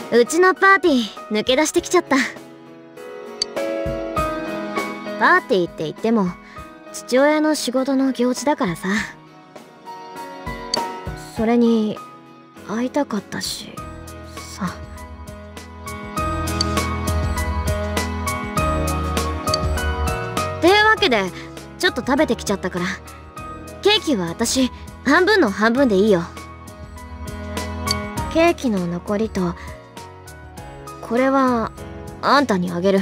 うちのパーティー抜け出してきちゃった。パーティーって言っても父親の仕事の行事だからさ。それに会いたかったしさ。っていうわけでちょっと食べてきちゃったから、ケーキは私半分の半分でいいよ。ケーキの残りとこれはあんたにあげる。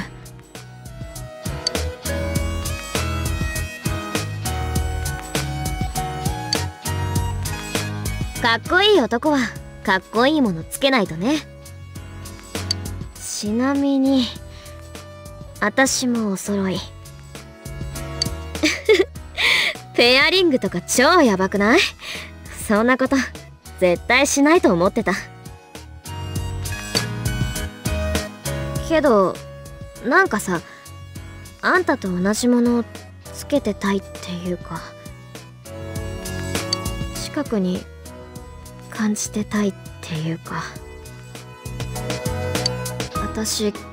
かっこいい男はかっこいいものつけないとね。ちなみに私もお揃い。ペアリングとか超ヤバくない？そんなこと絶対しないと思ってた。けどなんかさ、あんたと同じものをつけてたいっていうか、近くに感じてたいっていうか。私きっ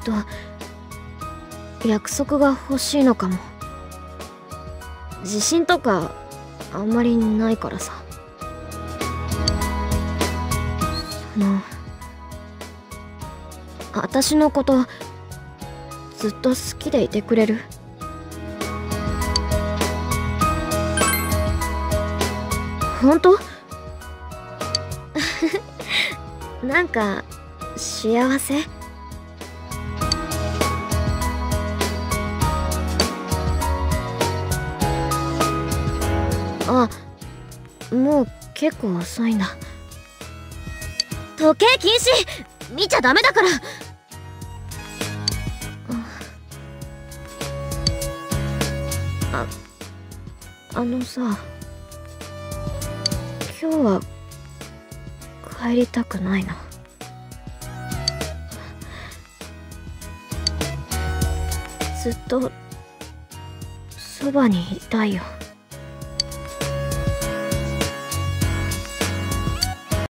と約束が欲しいのかも。自信とかあんまりないからさ。私のことずっと好きでいてくれる？本当？なんか幸せ？あ、もう結構遅いんだ。時計禁止！見ちゃダメだから。あのさ、今日は帰りたくないな。ずっとそばにいたいよ。